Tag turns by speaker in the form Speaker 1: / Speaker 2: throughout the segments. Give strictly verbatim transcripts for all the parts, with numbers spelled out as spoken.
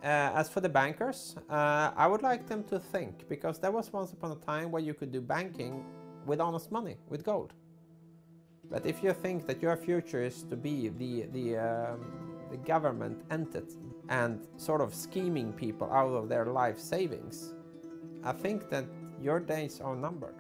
Speaker 1: Uh, as for the bankers, uh, I would like them to think, because there was once upon a time where you could do banking with honest money, with gold. But if you think that your future is to be the, the, um, the government entity and sort of scheming people out of their life savings, I think that your days are numbered.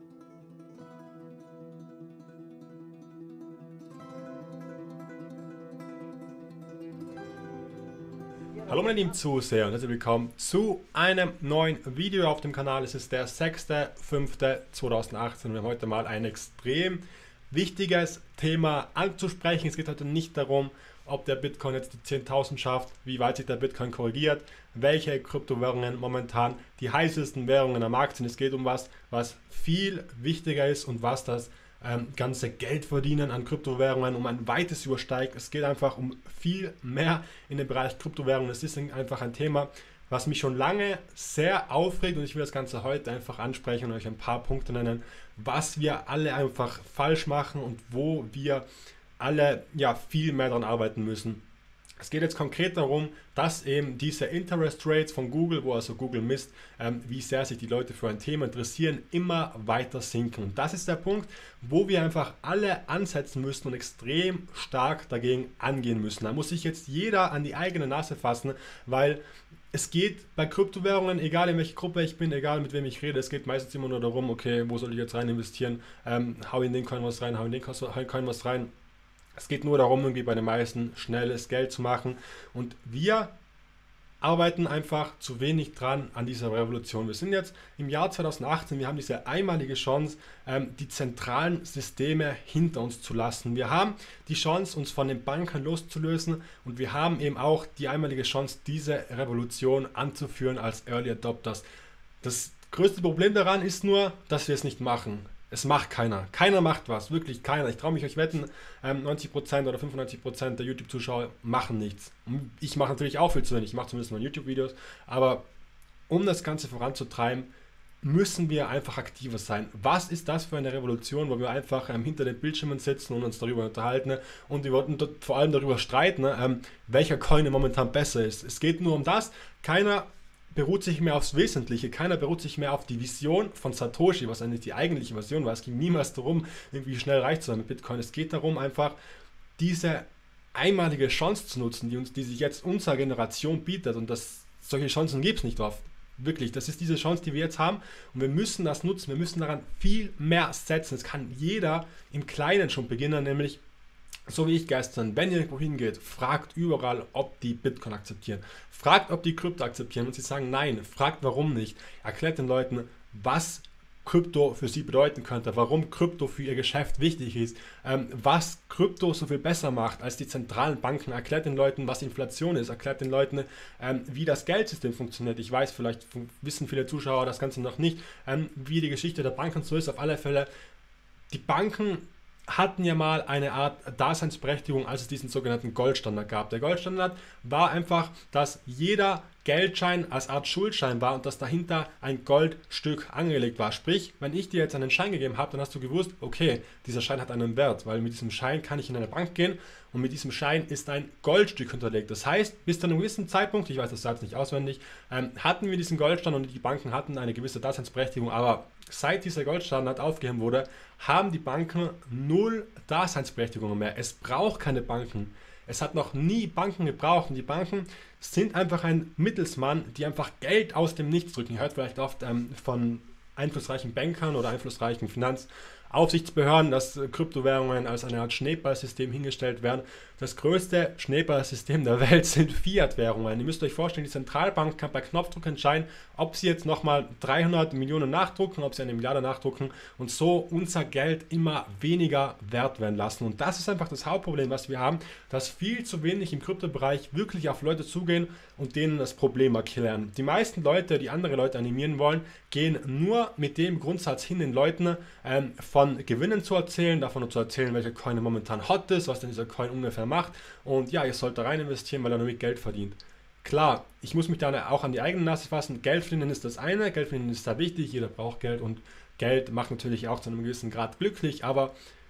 Speaker 2: Hallo meine lieben Zuseher und herzlich willkommen zu einem neuen Video auf dem Kanal. Es ist der sechste fünfte zweitausendachtzehn und wir haben heute mal ein extrem wichtiges Thema anzusprechen. Es geht heute nicht darum, ob der Bitcoin jetzt die zehntausend schafft, wie weit sich der Bitcoin korrigiert, welche Kryptowährungen momentan die heißesten Währungen am Markt sind. Es geht um was, was viel wichtiger ist und was das ähm, ganze Geldverdienen an Kryptowährungen um ein weites übersteigt. Es geht einfach um viel mehr in dem Bereich Kryptowährungen. Es ist einfach ein Thema, was mich schon lange sehr aufregt und ich will das Ganze heute einfach ansprechen und euch ein paar Punkte nennen, was wir alle einfach falsch machen und wo wir alle ja viel mehr daran arbeiten müssen. Es geht jetzt konkret darum, dass eben diese Interest Rates von Google, wo also Google misst, ähm, wie sehr sich die Leute für ein Thema interessieren, immer weiter sinken. Und das ist der Punkt, wo wir einfach alle ansetzen müssen und extrem stark dagegen angehen müssen. Da muss sich jetzt jeder an die eigene Nase fassen, weil es geht bei Kryptowährungen, egal in welche Gruppe ich bin, egal mit wem ich rede, es geht meistens immer nur darum, okay, wo soll ich jetzt rein investieren, ähm, hau in den Coin was rein, hau in den Coin was rein. Es geht nur darum, irgendwie bei den meisten schnelles Geld zu machen und wir arbeiten einfach zu wenig dran an dieser Revolution. Wir sind jetzt im Jahr zweitausendachtzehn, wir haben diese einmalige Chance, ähm, die zentralen Systeme hinter uns zu lassen. Wir haben die Chance, uns von den Banken loszulösen und wir haben eben auch die einmalige Chance, diese Revolution anzuführen als Early Adopters. Das größte Problem daran ist nur, dass wir es nicht machen. Es macht keiner. Keiner macht was. Wirklich keiner. Ich traue mich euch wetten, neunzig Prozent oder fünfundneunzig Prozent der YouTube-Zuschauer machen nichts. Ich mache natürlich auch viel zu wenig. Ich mache zumindest mal YouTube-Videos. Aber um das Ganze voranzutreiben, müssen wir einfach aktiver sein. Was ist das für eine Revolution, wo wir einfach ähm, hinter den Bildschirmen sitzen und uns darüber unterhalten und wir wollten vor allem darüber streiten, ähm, welcher Coin momentan besser ist. Es geht nur um das. Keiner beruht sich mehr aufs Wesentliche, keiner beruht sich mehr auf die Vision von Satoshi, was eigentlich die eigentliche Version war. Es ging niemals darum, irgendwie schnell reich zu sein mit Bitcoin. Es geht darum, einfach diese einmalige Chance zu nutzen, die uns, die sich jetzt unserer Generation bietet. Und das, solche Chancen gibt es nicht oft. Wirklich, das ist diese Chance, die wir jetzt haben und wir müssen das nutzen. Wir müssen daran viel mehr setzen. Es kann jeder im Kleinen schon beginnen, nämlich so wie ich gestern, wenn ihr irgendwo hingeht, fragt überall, ob die Bitcoin akzeptieren. Fragt, ob die Krypto akzeptieren. Und sie sagen nein, fragt warum nicht. Erklärt den Leuten, was Krypto für sie bedeuten könnte, warum Krypto für ihr Geschäft wichtig ist, ähm, was Krypto so viel besser macht als die zentralen Banken. Erklärt den Leuten, was Inflation ist. Erklärt den Leuten, ähm, wie das Geldsystem funktioniert. Ich weiß, vielleicht wissen viele Zuschauer das Ganze noch nicht, ähm, wie die Geschichte der Banken so ist. Auf alle Fälle, die Banken hatten ja mal eine Art Daseinsberechtigung, als es diesen sogenannten Goldstandard gab. Der Goldstandard war einfach, dass jeder Geldschein als Art Schuldschein war und dass dahinter ein Goldstück angelegt war. Sprich, wenn ich dir jetzt einen Schein gegeben habe, dann hast du gewusst, okay, dieser Schein hat einen Wert, weil mit diesem Schein kann ich in eine Bank gehen und mit diesem Schein ist ein Goldstück hinterlegt. Das heißt, bis zu einem gewissen Zeitpunkt, ich weiß das selbst nicht auswendig, ähm, hatten wir diesen Goldstandard und die Banken hatten eine gewisse Daseinsberechtigung, aber seit dieser Goldstandard aufgegeben wurde, haben die Banken null Daseinsberechtigung mehr. Es braucht keine Banken. Es hat noch nie Banken gebraucht und die Banken sind einfach ein Mittelsmann, die einfach Geld aus dem Nichts drücken. Ihr hört vielleicht oft ähm, von einflussreichen Bankern oder einflussreichen Finanzaufsichtsbehörden, dass äh, Kryptowährungen als eine Art Schneeballsystem hingestellt werden. Das größte Schneeballsystem der Welt sind Fiat-Währungen. Ihr müsst euch vorstellen, die Zentralbank kann per Knopfdruck entscheiden, ob sie jetzt nochmal dreihundert Millionen nachdrucken, ob sie eine Milliarde nachdrucken und so unser Geld immer weniger wert werden lassen. Und das ist einfach das Hauptproblem, was wir haben, dass viel zu wenig im Kryptobereich wirklich auf Leute zugehen und denen das Problem erklären. Die meisten Leute, die andere Leute animieren wollen, gehen nur mit dem Grundsatz hin, den Leuten ähm, von Gewinnen zu erzählen, davon zu erzählen, welcher Coin momentan hot ist, was denn dieser Coin ungefähr macht und ja, ihr sollt da rein investieren, weil er damit Geld verdient. Klar, ich muss mich da auch an die eigene Nase fassen. Geld verdienen ist das eine, Geld verdienen ist da wichtig, jeder braucht Geld und Geld macht natürlich auch zu einem gewissen Grad glücklich, aber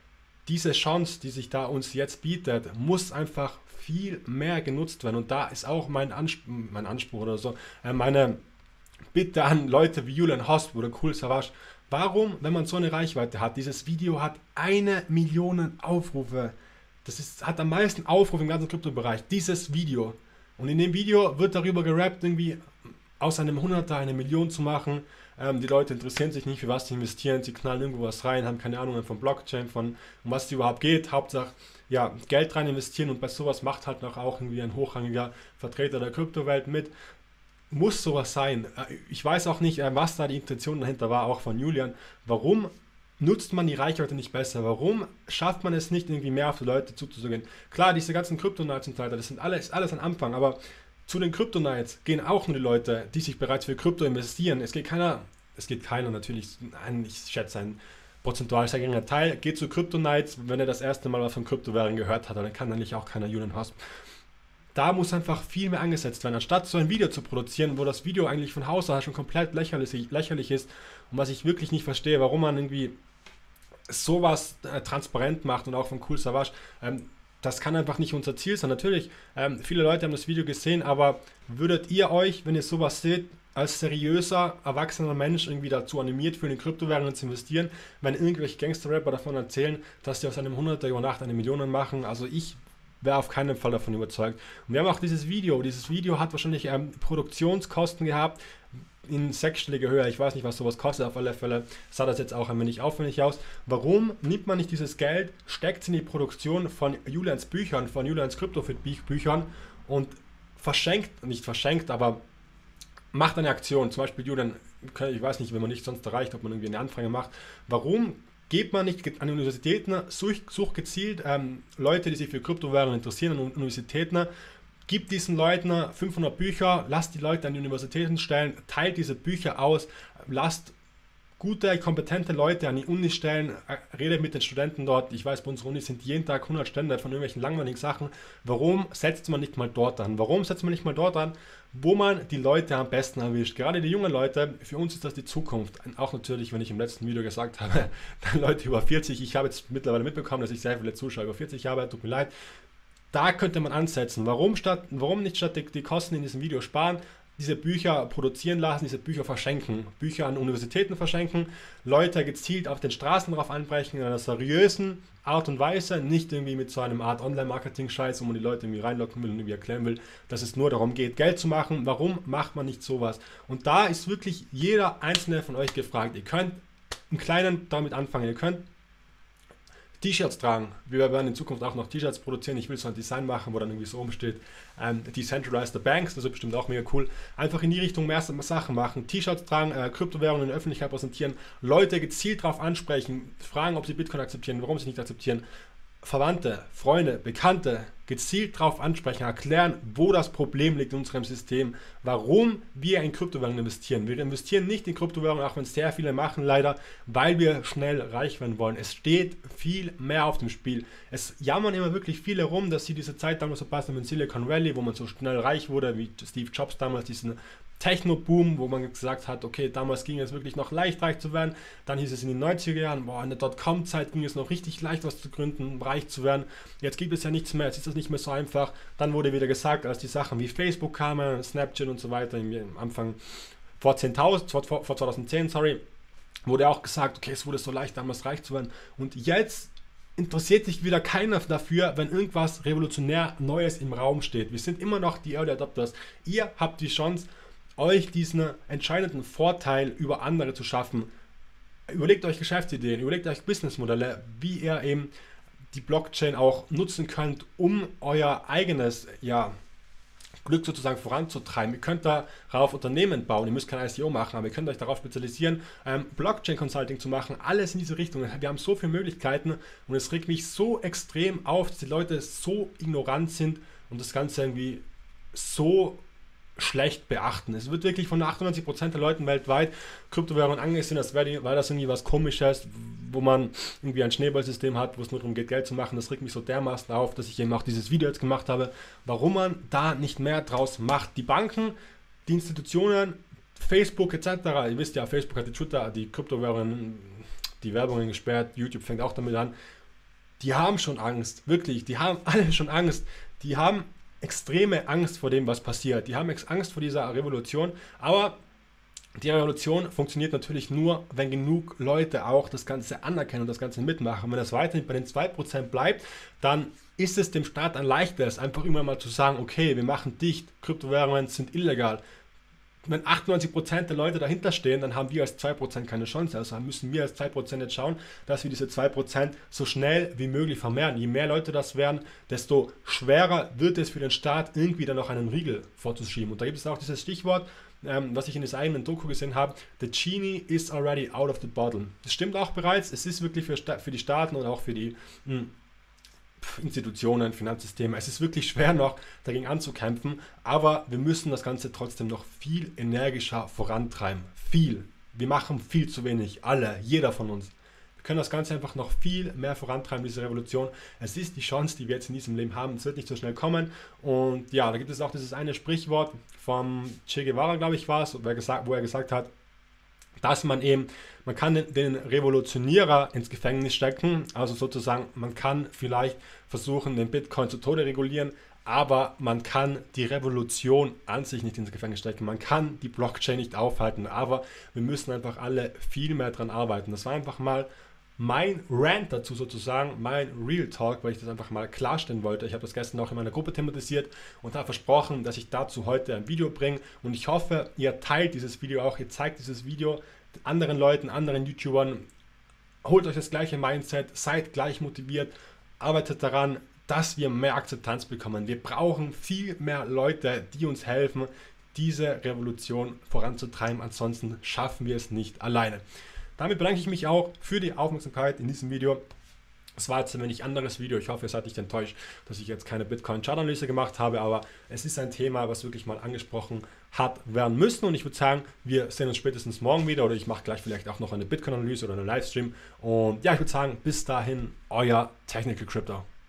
Speaker 2: diese Chance, die sich da uns jetzt bietet, muss einfach viel mehr genutzt werden. Und da ist auch mein, Ansp mein Anspruch oder so, äh, meine Bitte an Leute wie Julian Hosp oder Cool Savage. Warum, wenn man so eine Reichweite hat, dieses Video hat eine Million Aufrufe, das ist, hat am meisten Aufrufe im ganzen Kryptobereich, dieses Video. Und in dem Video wird darüber gerappt, irgendwie aus einem Hunderter eine Million zu machen. Ähm, die Leute interessieren sich nicht, für was sie investieren, sie knallen irgendwo was rein, haben keine Ahnung von Blockchain, von um was es überhaupt geht. Hauptsache, ja, Geld rein investieren, und bei sowas macht halt noch auch irgendwie ein hochrangiger Vertreter der Kryptowelt mit. Muss sowas sein. Ich weiß auch nicht, was da die Intention dahinter war, auch von Julian. Warum nutzt man die Reichweite nicht besser? Warum schafft man es nicht, irgendwie mehr auf die Leute zuzugehen? Klar, diese ganzen Krypto-Nights und so weiter, das sind alles, alles am Anfang, aber zu den Krypto-Nights gehen auch nur die Leute, die sich bereits für Krypto investieren. Es geht keiner, es geht keiner natürlich, ein, ich schätze ein prozentual sehr geringer Teil, geht zu Krypto-Nights, wenn er das erste Mal was von Kryptowährungen gehört hat, dann kann natürlich auch keiner Julian Hosp. Da muss einfach viel mehr angesetzt werden, anstatt so ein Video zu produzieren, wo das Video eigentlich von Haus aus schon komplett lächerlich, lächerlich ist, und was ich wirklich nicht verstehe, warum man irgendwie sowas äh, transparent macht, und auch von Cool Savage. Ähm, das kann einfach nicht unser Ziel sein. Natürlich, ähm, viele Leute haben das Video gesehen, aber würdet ihr euch, wenn ihr sowas seht, als seriöser, erwachsener Mensch irgendwie dazu animiert, für eine Kryptowährung zu investieren, wenn irgendwelche Gangster-Rapper davon erzählen, dass sie aus einem Hunderter über Nacht eine Million machen? Also ich wäre auf keinen Fall davon überzeugt. Und wir haben auch dieses Video. Dieses Video hat wahrscheinlich ähm, Produktionskosten gehabt in sechsstellige Höhe. Ich weiß nicht, was sowas kostet. Auf alle Fälle sah das jetzt auch ein wenig aufwendig aus. Warum nimmt man nicht dieses Geld, steckt es in die Produktion von Julians Büchern, von Julians CryptoFit-Büchern und verschenkt, nicht verschenkt, aber macht eine Aktion. Zum Beispiel Julian, ich weiß nicht, wenn man nicht sonst erreicht, ob man irgendwie eine Anfrage macht. Warum geht man nicht an Universitäten, sucht, sucht gezielt ähm, Leute, die sich für Kryptowährungen interessieren, an Universitäten, gibt diesen Leuten fünfhundert Bücher, lasst die Leute an die Universitäten stellen, teilt diese Bücher aus, lasst gute, kompetente Leute an die Uni stellen, redet mit den Studenten dort. Ich weiß, bei unserer Uni sind jeden Tag hundert Stände von irgendwelchen langweiligen Sachen. Warum setzt man nicht mal dort an? Warum setzt man nicht mal dort an, wo man die Leute am besten erwischt? Gerade die jungen Leute, für uns ist das die Zukunft. Auch natürlich, wenn ich im letzten Video gesagt habe, dann Leute über vierzig, ich habe jetzt mittlerweile mitbekommen, dass ich sehr viele Zuschauer über vierzig habe, tut mir leid. Da könnte man ansetzen. Warum, statt, warum nicht statt die, die Kosten in diesem Video sparen, diese Bücher produzieren lassen, diese Bücher verschenken, Bücher an Universitäten verschenken, Leute gezielt auf den Straßen drauf ansprechen, in einer seriösen Art und Weise, nicht irgendwie mit so einem Art Online-Marketing-Scheiß, wo man die Leute irgendwie reinlocken will und irgendwie erklären will, dass es nur darum geht, Geld zu machen. Warum macht man nicht sowas? Und da ist wirklich jeder einzelne von euch gefragt. Ihr könnt im Kleinen damit anfangen, ihr könnt T-Shirts tragen. Wir werden in Zukunft auch noch T-Shirts produzieren. Ich will so ein Design machen, wo dann irgendwie so oben steht, ähm, Decentralized Banks, das ist bestimmt auch mega cool. Einfach in die Richtung mehr Sachen machen. T-Shirts tragen, äh, Kryptowährungen in der Öffentlichkeit präsentieren, Leute gezielt darauf ansprechen, fragen, ob sie Bitcoin akzeptieren, warum sie nicht akzeptieren. Verwandte, Freunde, Bekannte gezielt darauf ansprechen, erklären, wo das Problem liegt in unserem System, warum wir in Kryptowährungen investieren. Wir investieren nicht in Kryptowährungen, auch wenn es sehr viele machen leider, weil wir schnell reich werden wollen. Es steht viel mehr auf dem Spiel. Es jammern immer wirklich viele rum, dass sie diese Zeit damals verpasst haben in Silicon Valley, wo man so schnell reich wurde, wie Steve Jobs damals, diesen Techno-Boom, wo man gesagt hat, okay, damals ging es wirklich noch leicht, reich zu werden. Dann hieß es in den neunziger Jahren, boah, in der Dotcom-Zeit ging es noch richtig leicht, was zu gründen, reich zu werden. Jetzt gibt es ja nichts mehr, jetzt ist das nicht mehr so einfach. Dann wurde wieder gesagt, als die Sachen wie Facebook kamen, Snapchat und so weiter, im Anfang vor zehntausend, vor, vor zweitausendzehn, sorry, wurde auch gesagt, okay, es wurde so leicht, damals reich zu werden. Und jetzt interessiert sich wieder keiner dafür, wenn irgendwas revolutionär Neues im Raum steht. Wir sind immer noch die Early Adopters. Ihr habt die Chance, euch diesen entscheidenden Vorteil über andere zu schaffen. Überlegt euch Geschäftsideen, überlegt euch Businessmodelle, wie ihr eben die Blockchain auch nutzen könnt, um euer eigenes ja, Glück sozusagen voranzutreiben. Ihr könnt darauf Unternehmen bauen, ihr müsst kein I C O machen, aber ihr könnt euch darauf spezialisieren, ähm, Blockchain-Consulting zu machen, alles in diese Richtung. Wir haben so viele Möglichkeiten und es regt mich so extrem auf, dass die Leute so ignorant sind und das Ganze irgendwie so schlecht beachten. Es wird wirklich von achtundneunzig Prozent der Leuten weltweit Kryptowährungen angesehen, als wäre weil das irgendwie was Komisches, wo man irgendwie ein Schneeballsystem hat, wo es nur darum geht, Geld zu machen. Das regt mich so dermaßen auf, dass ich eben auch dieses Video jetzt gemacht habe, warum man da nicht mehr draus macht. Die Banken, die Institutionen, Facebook et cetera. Ihr wisst ja, Facebook hat die Twitter, die Kryptowährungen, die Werbungen gesperrt, YouTube fängt auch damit an. die haben schon Angst, wirklich, die haben alle schon Angst, die haben extreme Angst vor dem, was passiert, die haben Angst vor dieser Revolution, aber die Revolution funktioniert natürlich nur, wenn genug Leute auch das Ganze anerkennen und das Ganze mitmachen. Wenn das weiterhin bei den zwei Prozent bleibt, dann ist es dem Staat ein leichteres, einfach immer mal zu sagen, okay, wir machen dicht, Kryptowährungen sind illegal. Wenn achtundneunzig Prozent der Leute dahinter stehen, dann haben wir als zwei Prozent keine Chance. Also müssen wir als zwei Prozent jetzt schauen, dass wir diese zwei Prozent so schnell wie möglich vermehren. Je mehr Leute das werden, desto schwerer wird es für den Staat, irgendwie dann noch einen Riegel vorzuschieben. Und da gibt es auch dieses Stichwort, ähm, was ich in dieser eigenen Doku gesehen habe, the genie is already out of the bottle. Das stimmt auch bereits, es ist wirklich für, für die Staaten und auch für die mh, Institutionen, Finanzsysteme. Es ist wirklich schwer noch dagegen anzukämpfen, aber wir müssen das Ganze trotzdem noch viel energischer vorantreiben. Viel. Wir machen viel zu wenig. Alle, jeder von uns. Wir können das Ganze einfach noch viel mehr vorantreiben, diese Revolution. Es ist die Chance, die wir jetzt in diesem Leben haben. Es wird nicht so schnell kommen. Und ja, da gibt es auch dieses eine Sprichwort vom Che Guevara, glaube ich, war es, wo er gesagt, wo er gesagt hat, dass man eben, man kann den, den Revolutionierer ins Gefängnis stecken, also sozusagen, man kann vielleicht versuchen, den Bitcoin zu Tode regulieren, aber man kann die Revolution an sich nicht ins Gefängnis stecken, man kann die Blockchain nicht aufhalten, aber wir müssen einfach alle viel mehr dran arbeiten. Das war einfach mal mein Rant dazu sozusagen, mein Real Talk, weil ich das einfach mal klarstellen wollte. Ich habe das gestern auch in meiner Gruppe thematisiert und habe versprochen, dass ich dazu heute ein Video bringe. Und ich hoffe, ihr teilt dieses Video auch, ihr zeigt dieses Video anderen Leuten, anderen YouTubern. Holt euch das gleiche Mindset, seid gleich motiviert, arbeitet daran, dass wir mehr Akzeptanz bekommen. Wir brauchen viel mehr Leute, die uns helfen, diese Revolution voranzutreiben. Ansonsten schaffen wir es nicht alleine. Damit bedanke ich mich auch für die Aufmerksamkeit in diesem Video. Es war jetzt ein wenig anderes Video. Ich hoffe, ihr seid nicht enttäuscht, dass ich jetzt keine Bitcoin-Chart-Analyse gemacht habe, aber es ist ein Thema, was wirklich mal angesprochen hat werden müssen. Und ich würde sagen, wir sehen uns spätestens morgen wieder oder ich mache gleich vielleicht auch noch eine Bitcoin-Analyse oder einen Livestream. Und ja, ich würde sagen, bis dahin, euer Technical Crypto.